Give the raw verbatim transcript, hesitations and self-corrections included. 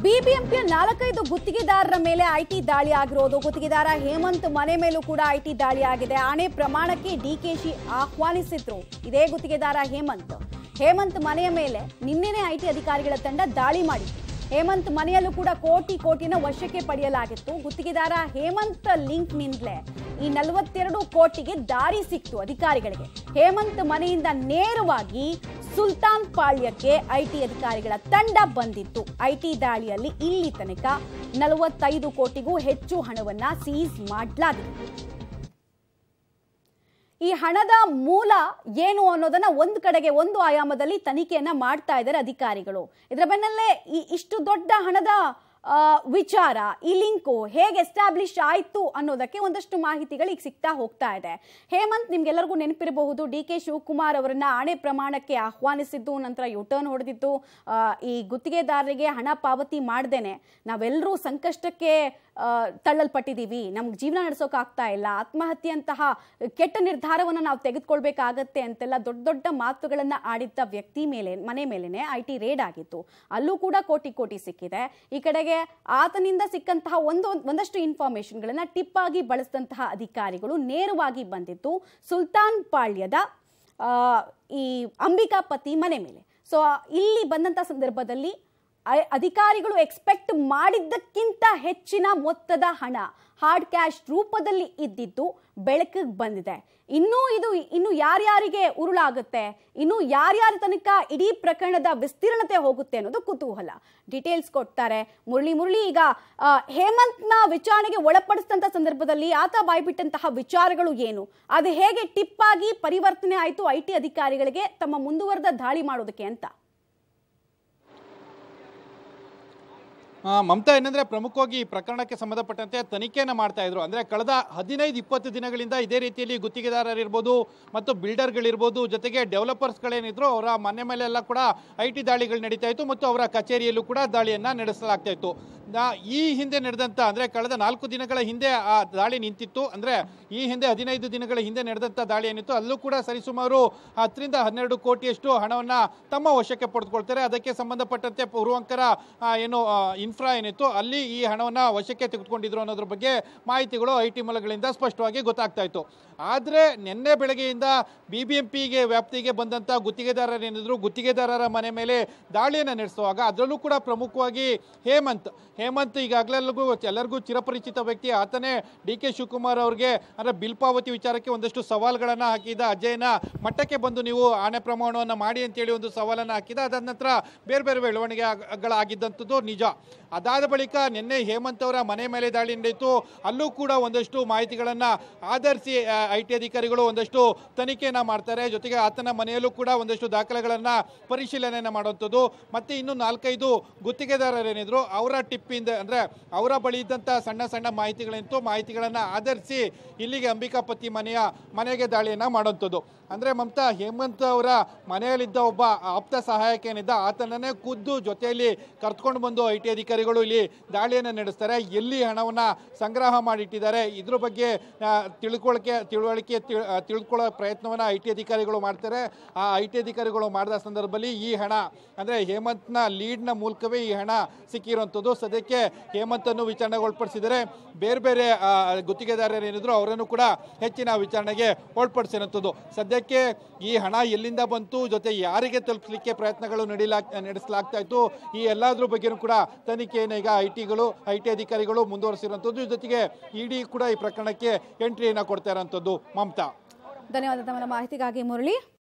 ಬಿಬಿಎಂಪಿಯ ನಾಲ್ಕೈದು ಗುತ್ತಿಗೆದಾರರ ಮೇಲೆ ಐಟಿ ದಾಳಿ ಆಗಿರೋದು. ಗುತ್ತಿಗೆದಾರ ಹೇಮಂತ್ ಮನೆ ಮೇಲೂ ಕೂಡ ಐಟಿ ದಾಳಿ ಆಗಿದೆ. ಆಣೆ ಪ್ರಮಾಣಕ್ಕೆ ಡಿಕೆಶಿ ಆಹ್ವಾನಿಸಿದ್ರು. ಇದೇ ಗುತ್ತಿಗೆದಾರ ಹೇಮಂತ್ ಹೇಮಂತ್ ಮನೆಯ ಮೇಲೆ ನಿನ್ನೆನೇ ಐಟಿ ಅಧಿಕಾರಿಗಳ ತಂಡ ದಾಳಿ ಮಾಡಿತ್ತು. ಹೇಮಂತ್ ಮನೆಯಲ್ಲೂ ಕೂಡ ಕೋಟಿ ಕೋಟಿನ ವಶಕ್ಕೆ ಪಡೆಯಲಾಗಿತ್ತು. ಗುತ್ತಿಗೆದಾರ ಹೇಮಂತ್ ಲಿಂಕ್ನಿಂದಲೇ ಈ ನಲವತ್ತೆರಡು ಕೋಟಿಗೆ ದಾರಿ ಸಿಕ್ತು ಅಧಿಕಾರಿಗಳಿಗೆ. ಹೇಮಂತ್ ಮನೆಯಿಂದ ನೇರವಾಗಿ ಸುಲ್ತಾನ್ ಪಾಳ್ಯಕ್ಕೆ ಐಟಿ ಅಧಿಕಾರಿಗಳ ತಂಡ ಬಂದಿತ್ತು. ಐಟಿ ದಾಳಿಯಲ್ಲಿ ಇಲ್ಲಿ ತನಕ ನಲವತ್ತೈದು ಕೋಟಿಗೂ ಹೆಚ್ಚು ಹಣವನ್ನ ಸೀಸ್ ಮಾಡಲಾಗಿದೆ. ಈ ಹಣದ ಮೂಲ ಏನು ಅನ್ನೋದನ್ನ ಒಂದು ಕಡೆಗೆ ಒಂದು ಆಯಾಮದಲ್ಲಿ ತನಿಖೆಯನ್ನ ಮಾಡ್ತಾ ಇದ್ದಾರೆ ಅಧಿಕಾರಿಗಳು. ಇದರ ಬೆನ್ನಲ್ಲೇ ಈ ಇಷ್ಟು ದೊಡ್ಡ ಹಣದ ವಿಚಾರ, ಈ ಲಿಂಕು ಹೇಗೆ ಎಸ್ಟಾಬ್ಲಿಷ್ ಆಯ್ತು ಅನ್ನೋದಕ್ಕೆ ಒಂದಷ್ಟು ಮಾಹಿತಿಗಳು ಈಗ ಸಿಗ್ತಾ ಹೋಗ್ತಾ ಇದೆ. ಹೇಮಂತ್ ನಿಮ್ಗೆಲ್ಲರಿಗೂ ನೆನಪಿರಬಹುದು, ಡಿ ಕೆ ಶಿವಕುಮಾರ್ ಅವರನ್ನ ಆಣೆ ಪ್ರಮಾಣಕ್ಕೆ ಆಹ್ವಾನಿಸಿದ್ದು, ನಂತರ ಯುಟರ್ನ್ ಹೊಡೆದಿತ್ತು. ಈ ಗುತ್ತಿಗೆದಾರರಿಗೆ ಹಣ ಪಾವತಿ ಮಾಡ್ದೇನೆ ನಾವೆಲ್ಲರೂ ಸಂಕಷ್ಟಕ್ಕೆ ತಳ್ಳಲ್ಪಟ್ಟಿದ್ದೀವಿ, ನಮ್ಗೆ ಜೀವನ ನಡೆಸೋಕೆ ಆಗ್ತಾ ಇಲ್ಲ, ಆತ್ಮಹತ್ಯೆಯಂತಹ ಕೆಟ್ಟ ನಿರ್ಧಾರವನ್ನು ನಾವು ತೆಗೆದುಕೊಳ್ಬೇಕಾಗತ್ತೆ ಅಂತೆಲ್ಲ ದೊಡ್ಡ ದೊಡ್ಡ ಮಾತುಗಳನ್ನ ಆಡಿದ್ದ ವ್ಯಕ್ತಿ ಮೇಲೆ ಮನೆ ಮೇಲೆನೆ ಐ ಟಿ ರೇಡ್ ಆಗಿತ್ತು. ಅಲ್ಲೂ ಕೂಡ ಕೋಟಿ ಕೋಟಿ ಸಿಕ್ಕಿದೆ. ಈ ಕಡೆಗೆ ಆತನಿಂದ ಸಿಕ್ಕಂತಹ ಒಂದು ಒಂದಷ್ಟು ಇನ್ಫಾರ್ಮೇಶನ್ಗಳನ್ನ ಟಿಪ್ ಆಗಿ ಬಳಸಿದಂತಹ ಅಧಿಕಾರಿಗಳು ನೇರವಾಗಿ ಬಂದಿತ್ತು ಸುಲ್ತಾನ್ ಪಾಳ್ಯದ ಈ ಅಂಬಿಕಾಪತಿ ಮನೆ ಮೇಲೆ. ಸೊ ಇಲ್ಲಿ ಬಂದಂತ ಸಂದರ್ಭದಲ್ಲಿ ಅಧಿಕಾರಿಗಳು ಎಕ್ಸ್ಪೆಕ್ಟ್ ಮಾಡಿದ್ದಕ್ಕಿಂತ ಹೆಚ್ಚಿನ ಮೊತ್ತದ ಹಣ ಹಾರ್ಡ್ ಕ್ಯಾಶ್ ರೂಪದಲ್ಲಿ ಇದ್ದಿದ್ದು ಬೆಳಕಿಗೆ ಬಂದಿದೆ. ಇನ್ನೂ ಇದು ಇನ್ನು ಯಾರ್ಯಾರಿಗೆ ಉರುಳಾಗುತ್ತೆ, ಇನ್ನು ಯಾರ್ಯಾರ ತನಕ ಇಡೀ ಪ್ರಕರಣದ ವಿಸ್ತೀರ್ಣತೆ ಹೋಗುತ್ತೆ ಅನ್ನೋದು ಕುತೂಹಲ. ಡೀಟೇಲ್ಸ್ ಕೊಡ್ತಾರೆ ಮುರಳಿ. ಮುರಳಿ, ಈಗ ಹೇಮಂತ್ನ ವಿಚಾರಣೆಗೆ ಒಳಪಡಿಸಿದಂತ ಸಂದರ್ಭದಲ್ಲಿ ಆತ ಬಾಯ್ಬಿಟ್ಟಂತಹ ವಿಚಾರಗಳು ಏನು, ಅದು ಹೇಗೆ ಟಿಪ್ ಆಗಿ ಪರಿವರ್ತನೆ ಆಯಿತು ಐ ಟಿ ಅಧಿಕಾರಿಗಳಿಗೆ ತಮ್ಮ ಮುಂದುವರೆದ ದಾಳಿ ಮಾಡೋದಕ್ಕೆ ಅಂತ? ಮಮತಾ, ಏನಂದ್ರೆ ಪ್ರಮುಖವಾಗಿ ಈ ಪ್ರಕರಣಕ್ಕೆ ಸಂಬಂಧಪಟ್ಟಂತೆ ತನಿಖೆಯನ್ನು ಮಾಡ್ತಾ ಇದ್ರು. ಅಂದ್ರೆ ಕಳೆದ ಹದಿನೈದು ಇಪ್ಪತ್ತು ದಿನಗಳಿಂದ ಇದೇ ರೀತಿಯಲ್ಲಿ ಗುತ್ತಿಗೆದಾರರಿರ್ಬೋದು ಮತ್ತು ಬಿಲ್ಡರ್ಗಳಿರ್ಬೋದು, ಜೊತೆಗೆ ಡೆವಲಪರ್ಸ್ಗಳೇನಿದ್ರು ಅವರ ಮನೆ ಮೇಲೆಲ್ಲ ಕೂಡ ಐ ಟಿ ದಾಳಿಗಳು ನಡೀತಾ ಇತ್ತು ಮತ್ತು ಅವರ ಕಚೇರಿಯಲ್ಲೂ ಕೂಡ ದಾಳಿಯನ್ನ ನಡೆಸಲಾಗ್ತಾ ಇತ್ತು. ಈ ಹಿಂದೆ ನಡೆದಂತ ಅಂದ್ರೆ ಕಳೆದ ನಾಲ್ಕು ದಿನಗಳ ಹಿಂದೆ ಆ ದಾಳಿ ನಿಂತಿತ್ತು. ಅಂದ್ರೆ ಈ ಹಿಂದೆ ಹದಿನೈದು ದಿನಗಳ ಹಿಂದೆ ನಡೆದಂತ ದಾಳಿ ಏನಿತ್ತು ಅಲ್ಲೂ ಕೂಡ ಸರಿಸುಮಾರು ಹತ್ತರಿಂದ ಹನ್ನೆರಡು ಕೋಟಿಯಷ್ಟು ಹಣವನ್ನ ತಮ್ಮ ವಶಕ್ಕೆ ಪಡೆದುಕೊಳ್ತಾರೆ. ಅದಕ್ಕೆ ಸಂಬಂಧಪಟ್ಟಂತೆ ಪೂರ್ವಾಂಕರ ಏನು ಇನ್ಫ್ರಾ ಏನಿತ್ತು ಅಲ್ಲಿ ಈ ಹಣವನ್ನ ವಶಕ್ಕೆ ತೆಗೆದುಕೊಂಡಿದ್ರು ಅನ್ನೋದ್ರ ಬಗ್ಗೆ ಮಾಹಿತಿಗಳು ಐ ಟಿ ಮೂಲಗಳಿಂದ ಸ್ಪಷ್ಟವಾಗಿ ಗೊತ್ತಾಗ್ತಾ ಇತ್ತು. ಆದ್ರೆ ನಿನ್ನೆ ಬೆಳಗ್ಗೆಯಿಂದ ಬಿ ಬಿ ಎಂ ಪಿಗೆ ವ್ಯಾಪ್ತಿಗೆ ಬಂದಂತ ಗುತ್ತಿಗೆದಾರರೇನಿದ್ರು ಗುತ್ತಿಗೆದಾರರ ಮನೆ ಮೇಲೆ ದಾಳಿಯನ್ನು ನಡೆಸುವಾಗ ಅದರಲ್ಲೂ ಕೂಡ ಪ್ರಮುಖವಾಗಿ ಹೇಮಂತ್ ಹೇಮಂತ್ ಈಗಾಗಲೆಲ್ಲರಿಗೂ ಎಲ್ಲರಿಗೂ ಚಿರಪರಿಚಿತ ವ್ಯಕ್ತಿ. ಆತನೇ ಡಿ ಕೆ ಶಿವಕುಮಾರ್ ಅವ್ರಿಗೆ ಅಂದ್ರೆ ಬಿಲ್ ಪಾವತಿ ವಿಚಾರಕ್ಕೆ ಒಂದಷ್ಟು ಸವಾಲುಗಳನ್ನ ಹಾಕಿದ. ಅಜಯ್ನ ಮಟ್ಟಕ್ಕೆ ಬಂದು ನೀವು ಆಣೆ ಪ್ರಮಾಣವನ್ನು ಮಾಡಿ ಅಂತೇಳಿ ಒಂದು ಸವಾಲನ್ನು ಹಾಕಿದ. ಅದಾದ ನಂತರ ಬೇರೆ ಬೇರೆ ಬೆಳವಣಿಗೆಗಳಾಗಿದ್ದಂಥದ್ದು ನಿಜ. ಅದಾದ ಬಳಿಕ ನಿನ್ನೆ ಹೇಮಂತ್ ಅವರ ಮನೆ ಮೇಲೆ ದಾಳಿ ನಡೆಯಿತು. ಅಲ್ಲೂ ಕೂಡ ಒಂದಷ್ಟು ಮಾಹಿತಿಗಳನ್ನು ಆಧರಿಸಿ ಐ ಟಿ ಅಧಿಕಾರಿಗಳು ಒಂದಷ್ಟು ತನಿಖೆಯನ್ನು ಮಾಡ್ತಾರೆ. ಜೊತೆಗೆ ಆತನ ಮನೆಯಲ್ಲೂ ಕೂಡ ಒಂದಷ್ಟು ದಾಖಲೆಗಳನ್ನು ಪರಿಶೀಲನೆಯನ್ನು ಮಾಡುವಂಥದ್ದು. ಮತ್ತೆ ಇನ್ನು ನಾಲ್ಕೈದು ಗುತ್ತಿಗೆದಾರರೇನಿದ್ರು ಅವರ ಟಿಪ್ಪಿಂದ ಅಂದ್ರೆ ಅವರ ಬಳಿ ಇದ್ದಂಥ ಸಣ್ಣ ಸಣ್ಣ ಮಾಹಿತಿಗಳೇನಿತ್ತು ಮಾಹಿತಿಗಳನ್ನು ಆಧರಿಸಿ ಇಲ್ಲಿಗೆ ಅಂಬಿಕಾಪತಿ ಮನೆಯ ಮನೆಗೆ ದಾಳಿಯನ್ನು ಮಾಡುವಂಥದ್ದು. ಅಂದ್ರೆ ಮಮತಾ, ಹೇಮಂತ್ ಅವರ ಮನೆಯಲ್ಲಿದ್ದ ಒಬ್ಬ ಆಪ್ತ ಸಹಾಯಕ ಏನಿದ್ದ ಆತನನ್ನೇ ಖುದ್ದು ಜೊತೆಯಲ್ಲಿ ಕರ್ತ್ಕೊಂಡು ಬಂದು ಐ ಟಿ ಅಧಿಕಾರಿಗಳು ಇಲ್ಲಿ ದಾಳಿಯನ್ನು ನಡೆಸ್ತಾರೆ. ಎಲ್ಲಿ ಹಣವನ್ನ ಸಂಗ್ರಹ ಮಾಡಿಟ್ಟಿದ್ದಾರೆ ಇದ್ರ ಬಗ್ಗೆ ತಿಳ್ಕೊಳ್ಳೋಕೆ ತಿಳುವಳಿಕೆ ತಿಳ್ಕೊಳ್ಳೋ ಪ್ರಯತ್ನವನ್ನ ಐ ಟಿ ಅಧಿಕಾರಿಗಳು ಮಾಡ್ತಾರೆ. ಆ ಐ ಟಿ ಅಧಿಕಾರಿಗಳು ಮಾಡಿದ ಸಂದರ್ಭದಲ್ಲಿ ಈ ಹಣ ಅಂದ್ರೆ ಹೇಮಂತ್ನ ಲೀಡ್ನ ಮೂಲಕವೇ ಈ ಹಣ ಸಿಕ್ಕಿರುವಂಥದ್ದು. ಸದ್ಯಕ್ಕೆ ಹೇಮಂತನ್ನು ವಿಚಾರಣೆಗೆ ಒಳಪಡಿಸಿದರೆ ಬೇರೆ ಬೇರೆ ಗುತ್ತಿಗೆದಾರರು ಏನಿದ್ರು ಅವರನ್ನು ಕೂಡ ಹೆಚ್ಚಿನ ವಿಚಾರಣೆಗೆ ಒಳಪಡಿಸಿರುವಂಥದ್ದು. ಸದ್ಯಕ್ಕೆ ಈ ಹಣ ಎಲ್ಲಿಂದ ಬಂತು, ಜೊತೆ ಯಾರಿಗೆ ತಲುಪಿಸಲಿಕ್ಕೆ ಪ್ರಯತ್ನಗಳು ನಡೀಲಾ ನಡೆಸಲಾಗ್ತಾ ಇತ್ತು, ಈ ಎಲ್ಲಾದ್ರ ಬಗ್ಗೆನೂ ಕೂಡ ತನಿಖೆಯನ್ನು ಈಗ ಐ ಟಿಗಳು ಐ ಟಿ ಅಧಿಕಾರಿಗಳು ಮುಂದುವರಿಸಿರುವಂಥದ್ದು. ಜೊತೆಗೆ ಇಡಿ ಕೂಡ ಈ ಪ್ರಕರಣಕ್ಕೆ ಎಂಟ್ರಿಯನ್ನು ಕೊಡ್ತಾ ಇರುವಂಥದ್ದು. ಮಮತಾ, ಧನ್ಯವಾದ ತಮ್ಮ ಮಾಹಿತಿಗಾಗಿ ಮುರಳಿ.